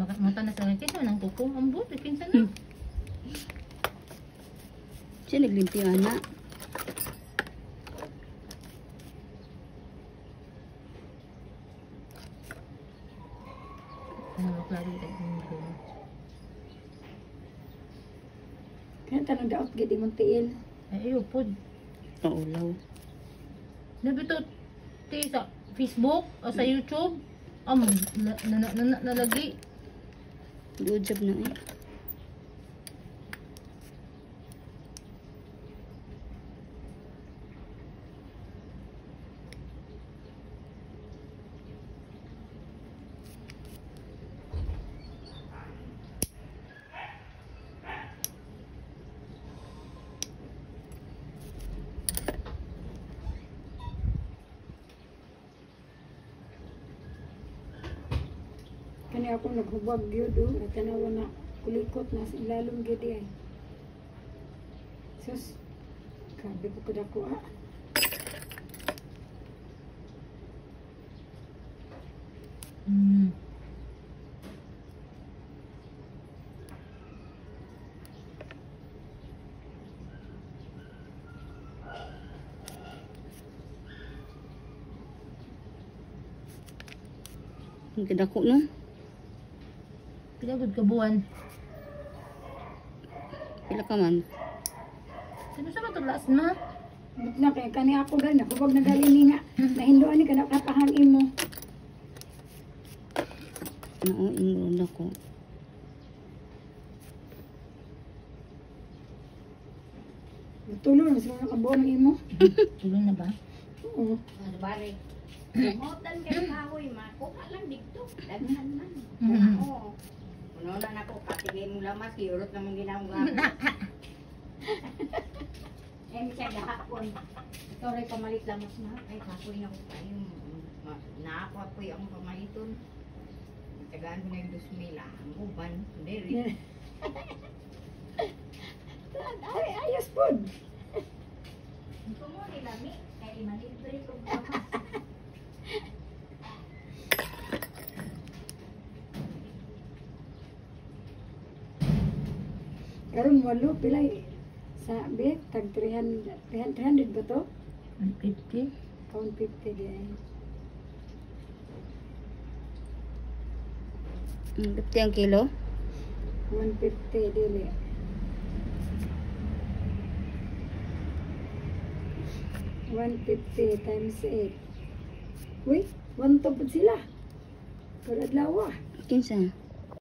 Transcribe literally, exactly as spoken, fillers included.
mata na sa kinsa nang kuko ambot kinsa na. Hmm. Siya naglimpyo ana. Ano klaro dito. Kaya tanong daot gid imong tiil. Ay ayo pod. Ang ulaw. Nabito ti sa Facebook o sa YouTube. Am na, na, na, na, nalagi. Good job na eh. Kani ako naghubag gyud do at tanawa na kulikot na sa ilalom gyud ay. Sus. Grabe ko kada ko ah. Hmm. Ang kadako no. Pila gud ka buwan. Pila ka man. Sino sa matulas na? But na kay kani ako gan naghubag na gali nga. Nahinduan ni kada katahang imo. Nao ingron ako. Tulo na sila nakabuan imo. Tuloy na ba? Oo. Ano bari? Motan kay kahoy ma, kuha lang dito. Daghan man. Mhm. Oo. Uno na nako patigay mo lamas, iurot naman ginawang gapon. Eh, misya gahapon. Ito rin pamalit lamas na. Ay, kapoy na ko tayo. Naako po yung pamaliton. Tagaan ko na yung dos mil ah. Ang uban. Hindi rin. Ay, ayos pod. Ito mo nilami. Kaya imalibre ko lamas. Karon walo pilay sabi tag three hundred three hundred ba to? one fifty. one fifty di ay. Mm, fifty ang kilo. one fifty dili. one fifty times eight. Uy, one to po sila. Kada adlaw ah. Kinsa?